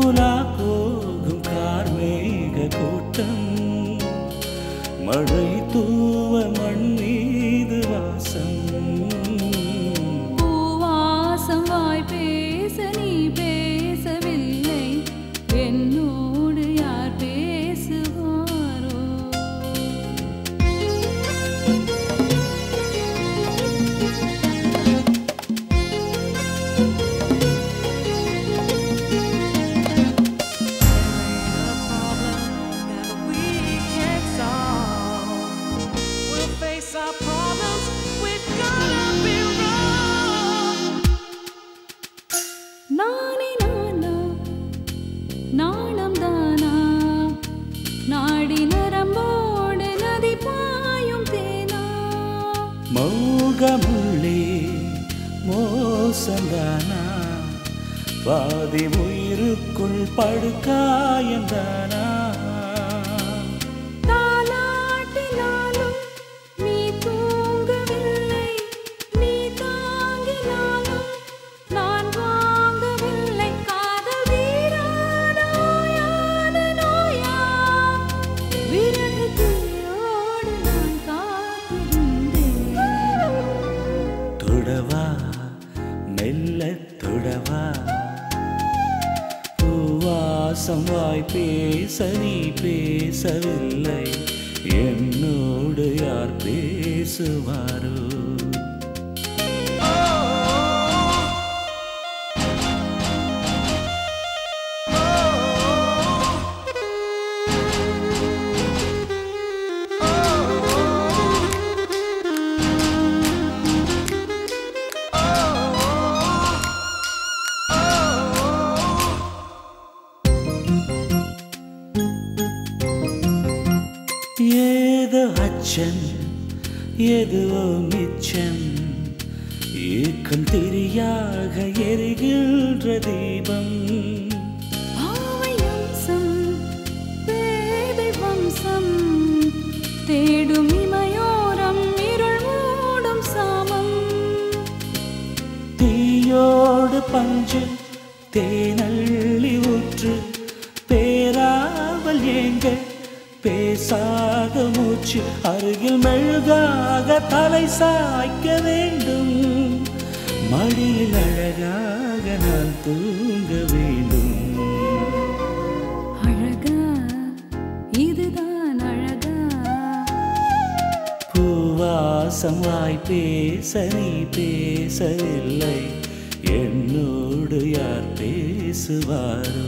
உலா போகும் கார்மேக கூட்டம் மழை தூவ மண் மீது வாசம் பூவாசம் வாய் பேச நீ பேசவில்லை என்னோடு யார் பேசுவாரோ Our problems, we've gotta be wrong. நானே நானா நாணம் தானா நாடி நரம்போடு நதி பாயும் தேனா மௌகமுள்ளே மோசந்தானா பாதி உயிருக்குள் படுகாயந்தானா தொடவா மெல்ல தொடவா பூவாசம் வாய் பேச நீ பேசவில்லை என்னோடு யார் பேசுவாரோ ஏதோ அச்சம் எதுவோ மிச்சம் ஏக்கம் திரியாக எரிகின்ற தீபம் பாவயம்சம் பேதை வம்சம் தேடும் இமையோரம் இருள் மூடும் சாமம் தீயோடு பஞ்சு தேனள்ளி ஊற்று பேராவல் ஏங்க பேசாத மூச்சு அருகில் மெழுகாக தலை சாய்க்க வேண்டும் மடியில் அழகாக நான் தூங்க வேண்டும் அழகா இதுதான் அழகா பூவாசம் வாய் பேச நீ பேசவில்லை என்னோடு யார் பேசுவாரோ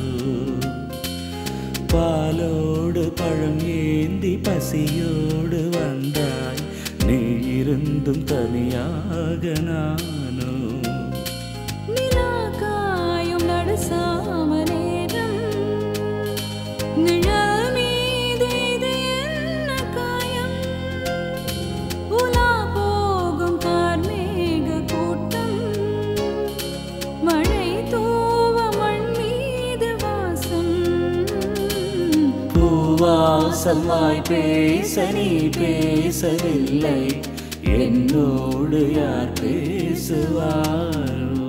பாலோடு பழம் ஏந்தி பசியோடு வந்தாய் நீ இருந்தும் தனியாக நானோ நிலா காயும் நடுசாம நேரம் நிழல் மீது இது என்ன காயம் உலா போகும் கார்மேக கூட்டம் மழை தூவ மண் மீது வாசம் பூவாசம் வாய் பேச நீ பேசவில்லை என்னோடு யார் பேசுவாரோ